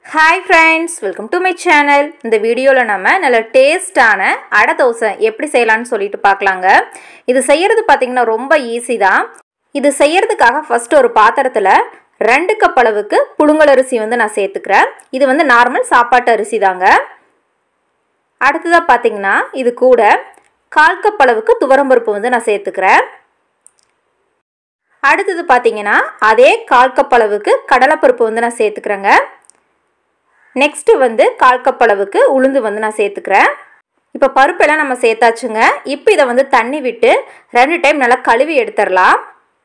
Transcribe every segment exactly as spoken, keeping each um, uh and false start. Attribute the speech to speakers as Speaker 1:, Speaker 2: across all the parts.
Speaker 1: Hi friends, welcome to my channel. இந்த வீடியோல நம்ம நல்ல டேஸ்டான அடை தோசை எப்படி செய்யலாம்னு சொல்லிட்டு பார்க்கலாங்க. இது செய்யிறது பாத்தீங்கன்னா ரொம்ப ஈஸி தான். இது செய்யிறதுக்காக ஃபர்ஸ்ட் ஒரு பாத்திரத்துல ரெண்டு கப் அளவுக்கு புழுங்கல் அரிசி வந்து நான் சேர்த்துக்கிறேன். இது வந்து நார்மல் சாப்பாட்டு அரிசி தாங்க. அடுத்ததா பாத்தீங்கன்னா இது கூட கால் கப் அளவுக்கு துவரம் பருப்பு வந்து நான் சேர்த்துக்கிறேன். அடுத்தது பாத்தீங்கன்னா அதே கால் கப் அளவுக்கு கடலை பருப்பு வந்து நான் சேர்த்துக்கிறேங்க. நெக்ஸ்ட் வந்து கால் கப் அளவுக்கு உளுந்து வந்து நான் சேர்த்துக்கிறேன். இப்போ பருப்பெல்லாம் நம்ம சேர்த்தாச்சுங்க. இப்போ இதை வந்து தண்ணி விட்டு ரெண்டு டைம் நல்லா கழுவி எடுத்துடலாம்.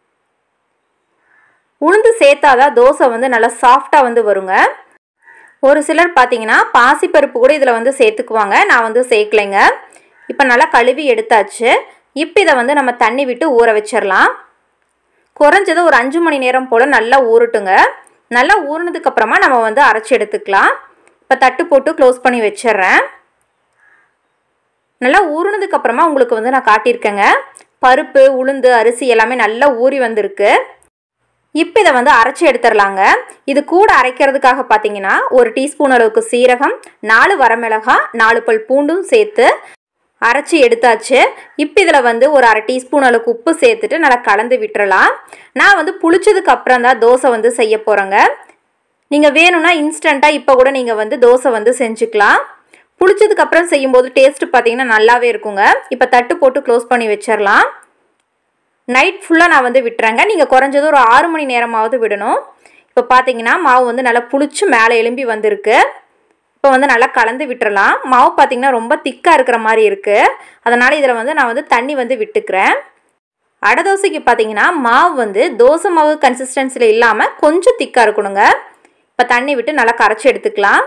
Speaker 1: உளுந்து சேர்த்தாதான் தோசை வந்து நல்லா சாஃப்டாக வந்து வருங்க. ஒரு சிலர் பார்த்தீங்கன்னா பாசிப்பருப்பு கூட இதில் வந்து சேர்த்துக்குவாங்க. நான் வந்து சேர்க்கலைங்க. இப்போ நல்லா கழுவி எடுத்தாச்சு. இப்போ இதை வந்து நம்ம தண்ணி விட்டு ஊற வச்சிடலாம். குறைஞ்சது ஒரு அஞ்சு மணி நேரம் போல் நல்லா ஊறட்டுங்க. நல்லா ஊறினதுக்கு அப்புறமா நம்ம வந்து அரைச்சி எடுத்துக்கலாம். இப்போ தட்டு போட்டு க்ளோஸ் பண்ணி வச்சிடுறேன். நல்லா ஊறினதுக்கு அப்புறமா உங்களுக்கு வந்து நான் காட்டியிருக்கேங்க. பருப்பு உளுந்து அரிசி எல்லாமே நல்லா ஊறி வந்திருக்கு. இப்போ இதை வந்து அரைச்சி எடுத்துடலாங்க. இது கூட அரைக்கிறதுக்காக பார்த்தீங்கன்னா ஒரு டீஸ்பூன் அளவுக்கு சீரகம், நாலு வரமிளகாய், நாலு பல் பூண்டும் சேர்த்து அரைச்சி எடுத்தாச்சு. இப்போ இதில் வந்து ஒரு அரை டீஸ்பூன் அளவுக்கு உப்பு சேர்த்துட்டு நல்லா கலந்து விட்டுறலாம். நான் வந்து புளிச்சதுக்கு அப்புறம் தான் தோசை வந்து செய்ய போகிறேங்க. நீங்கள் வேணும்னா இன்ஸ்டண்ட்டாக இப்போ கூட நீங்கள் வந்து தோசை வந்து செஞ்சுக்கலாம். புளிச்சதுக்கு அப்புறம் செய்யும்போது டேஸ்ட்டு பார்த்தீங்கன்னா நல்லாவே இருக்குங்க. இப்போ தட்டு போட்டு க்ளோஸ் பண்ணி வச்சிடலாம். நைட் ஃபுல்லாக நான் வந்து விட்டுறேங்க. நீங்கள் குறைஞ்சது ஒரு ஆறு மணி நேரமாவது விடணும். இப்போ பார்த்தீங்கன்னா மாவு வந்து நல்லா புளிச்சு மேலே எலும்பி வந்திருக்கு. இப்போ வந்து நல்லா கலந்து விட்டுறலாம். மாவு பார்த்திங்கன்னா ரொம்ப திக்காக இருக்கிற மாதிரி இருக்குது. அதனால் இதில் வந்து நான் வந்து தண்ணி வந்து விட்டுக்கிறேன். அடை தோசைக்கு பார்த்திங்கன்னா மாவு வந்து தோசை மாவு கன்சிஸ்டன்சியில் இல்லாமல் கொஞ்சம் திக்காக இருக்கணுங்க. இப்போ தண்ணி விட்டு நல்லா கரைச்சி எடுத்துக்கலாம்.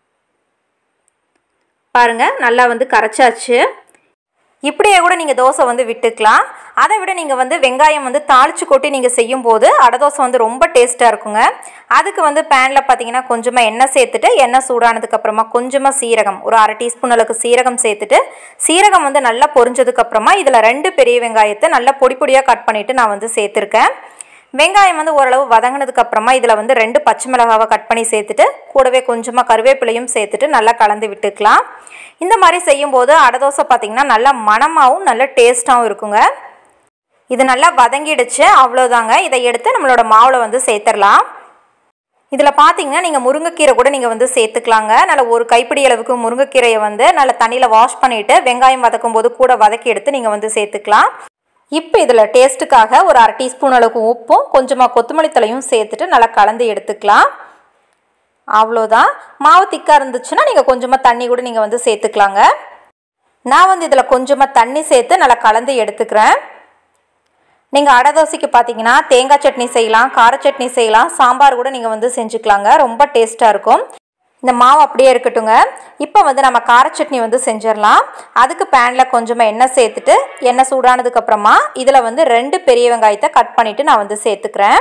Speaker 1: பாருங்கள் நல்லா வந்து கரைச்சாச்சு. இப்படியே கூட நீங்கள் தோசை வந்து விட்டுக்கலாம். அதை விட நீங்கள் வந்து வெங்காயம் வந்து தாளித்து கொட்டி நீங்கள் செய்யும்போது அடை தோசை வந்து ரொம்ப டேஸ்ட்டாக இருக்குங்க. அதுக்கு வந்து பேனில் பார்த்தீங்கன்னா கொஞ்சமாக எண்ணெய் சேர்த்துட்டு எண்ணெய் சூடானதுக்கப்புறமா கொஞ்சமாக சீரகம் ஒரு அரை டீஸ்பூன் அளவுக்கு சீரகம் சேர்த்துட்டு சீரகம் வந்து நல்லா பொரிஞ்சதுக்கப்புறமா இதில் ரெண்டு பெரிய வெங்காயத்தை நல்லா பொடி பொடியாக கட் பண்ணிவிட்டு நான் வந்து சேர்த்துருக்கேன். வெங்காயம் வந்து ஓரளவு வதங்கினதுக்கப்புறமா இதில் வந்து ரெண்டு பச்சை மிளகாவை கட் பண்ணி சேர்த்துட்டு கூடவே கொஞ்சமாக கருவேப்பிலையும் சேர்த்துட்டு நல்லா கலந்து விட்டுக்கலாம். இந்த மாதிரி செய்யும்போது அடை தோசை பார்த்திங்கன்னா நல்லா மணமாகவும் நல்ல டேஸ்ட்டாகவும் இருக்குங்க. இது நல்லா வதங்கிடுச்சு. அவ்வளோதாங்க. இதை எடுத்து நம்மளோட மாவில் வந்து சேர்த்துடலாம். இதில் பார்த்தீங்கன்னா நீங்கள் முருங்கைக்கீரை கூட நீங்கள் வந்து சேர்த்துக்கலாங்க. நல்லா ஒரு கைப்பிடி அளவுக்கு முருங்கைக்கீரையை வந்து நல்லா தண்ணியில் வாஷ் பண்ணிவிட்டு வெங்காயம் வதக்கும் போது கூட வதக்கி எடுத்து நீங்கள் வந்து சேர்த்துக்கலாம். இப்போ இதில் டேஸ்ட்டுக்காக ஒரு அரை டீஸ்பூன் அளவுக்கு உப்பும் கொஞ்சமாக கொத்தமல்லி தழையும் சேர்த்துட்டு நல்லா கலந்து எடுத்துக்கலாம். அவ்வளோதான். மாவு திக்காக இருந்துச்சுன்னா நீங்கள் கொஞ்சமாக தண்ணி கூட நீங்கள் வந்து சேர்த்துக்கலாங்க. நான் வந்து இதில் கொஞ்சமாக தண்ணி சேர்த்து நல்லா கலந்து எடுத்துக்கிறேன். நீங்கள் அடை தோசைக்கு பார்த்தீங்கன்னா தேங்காய் சட்னி செய்யலாம், கார சட்னி செய்யலாம், சாம்பார் கூட நீங்கள் வந்து செஞ்சுக்கலாங்க. ரொம்ப டேஸ்ட்டாக இருக்கும். இந்த மாவு அப்படியே இருக்கட்டுங்க. இப்போ வந்து நம்ம கார சட்னி வந்து செஞ்சிடலாம். அதுக்கு பேனில் கொஞ்சமாக எண்ணெய் சேர்த்துட்டு எண்ணெய் சூடானதுக்கப்புறமா இதில் வந்து ரெண்டு பெரிய வெங்காயத்தை கட் பண்ணிவிட்டு நான் வந்து சேர்த்துக்கிறேன்.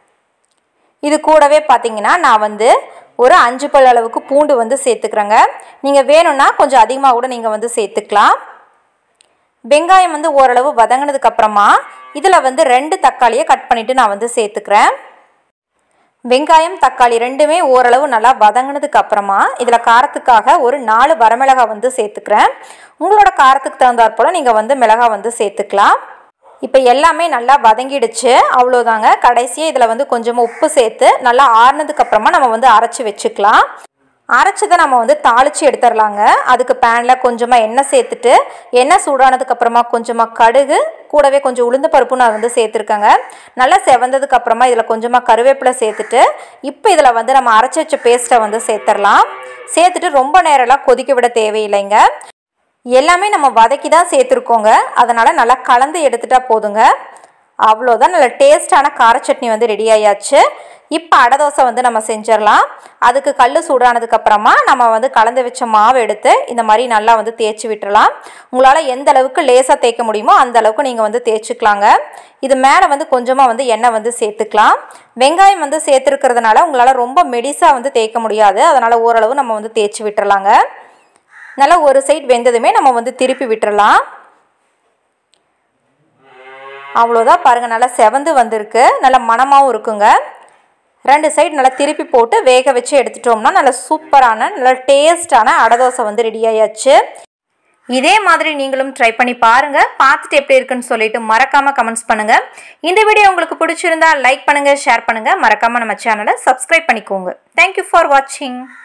Speaker 1: இது கூடவே பார்த்தீங்கன்னா நான் வந்து ஒரு அஞ்சு பல் அளவுக்கு பூண்டு வந்து சேர்த்துக்கிறேங்க. நீங்கள் வேணும்னா கொஞ்சம் அதிகமாக கூட நீங்கள் வந்து சேர்த்துக்கலாம். வெங்காயம் வந்து ஓரளவு வதங்கினதுக்கப்புறமா இதில் வந்து ரெண்டு தக்காளியை கட் பண்ணிவிட்டு நான் வந்து சேர்த்துக்கிறேன். வெங்காயம் தக்காளி ரெண்டுமே ஓரளவு நல்லா வதங்கினதுக்கு அப்புறமா இதில் காரத்துக்காக ஒரு நாலு வரமிளகாய் வந்து சேர்த்துக்கிறேன். உங்களோட காரத்துக்கு தகுந்தாற் போல் நீங்கள் வந்து மிளகாய் வந்து சேர்த்துக்கலாம். இப்போ எல்லாமே நல்லா வதங்கிடுச்சு. அவ்வளோதாங்க. கடைசியாக இதில் வந்து கொஞ்சமாக உப்பு சேர்த்து நல்லா ஆறுனதுக்கப்புறமா நம்ம வந்து அரைச்சி வச்சுக்கலாம். அரைச்சதை நம்ம வந்து தாளித்து எடுத்துடலாங்க. அதுக்கு பேனில் கொஞ்சமாக எண்ணெய் சேர்த்துட்டு எண்ணெய் சூடானதுக்கப்புறமா கொஞ்சமாக கடுகு கூடவே கொஞ்சம் உளுந்த பருப்பு நான் வந்து சேர்த்துருக்கேங்க. நல்லா செவந்ததுக்கப்புறமா இதில் கொஞ்சமாக கருவேப்பிலை சேர்த்துட்டு இப்போ இதில் வந்து நம்ம அரைச்சி வச்ச பேஸ்ட்டை வந்து சேர்த்துடலாம். சேர்த்துட்டு ரொம்ப நேரம்லாம் கொதிக்க விட தேவையில்லைங்க. எல்லாமே நம்ம வதக்கி தான் சேர்த்துருக்கோங்க. அதனால் நல்லா கலந்து எடுத்துட்டா போதுங்க. அவ்வளோதான். நல்ல டேஸ்டான கார சட்னி வந்து ரெடி ஆயாச்சு. இப்போ அடை தோசை வந்து நம்ம செஞ்சிடலாம். அதுக்கு கல் சூடானதுக்கப்புறமா நம்ம வந்து கலந்து வச்ச மாவு எடுத்து இந்த மாதிரி நல்லா வந்து தேய்ச்சி விட்டுறலாம். உங்களால் எந்த அளவுக்கு லேசாக தேய்க்க முடியுமோ அந்த அளவுக்கு நீங்கள் வந்து தேய்ச்சிக்கலாங்க. இது மேலே வந்து கொஞ்சமாக வந்து எண்ணெய் வந்து சேர்த்துக்கலாம். வெங்காயம் வந்து சேர்த்துருக்கிறதுனால உங்களால் ரொம்ப மெடிசாக வந்து தேய்க்க முடியாது. அதனால் ஓரளவு நம்ம வந்து தேய்ச்சி விட்டுறலாங்க. நல்லா ஒரு சைடு வெந்ததுமே நம்ம வந்து திருப்பி விட்டுறலாம். அவ்வளோதான். பாருங்கள் நல்லா செவந்து வந்திருக்கு. நல்ல மணமாகவும் இருக்குங்க. ரெண்டு சைடு நல்லா திருப்பி போட்டு வேக வச்சு எடுத்துட்டோம்னா நல்ல சூப்பரான நல்ல டேஸ்டான அடை தோசை வந்து ரெடி ஆயாச்சு. இதே மாதிரி நீங்களும் ட்ரை பண்ணி பாருங்க. பார்த்துட்டு எப்படி இருக்குன்னு சொல்லிட்டு மறக்காம கமெண்ட்ஸ் பண்ணுங்க. இந்த வீடியோ உங்களுக்கு பிடிச்சிருந்தா லைக் பண்ணுங்க, ஷேர் பண்ணுங்க. மறக்காம நம்ம சேனலை சப்ஸ்கிரைப் பண்ணிக்கோங்க. தேங்க்யூ ஃபார் வாட்சிங்.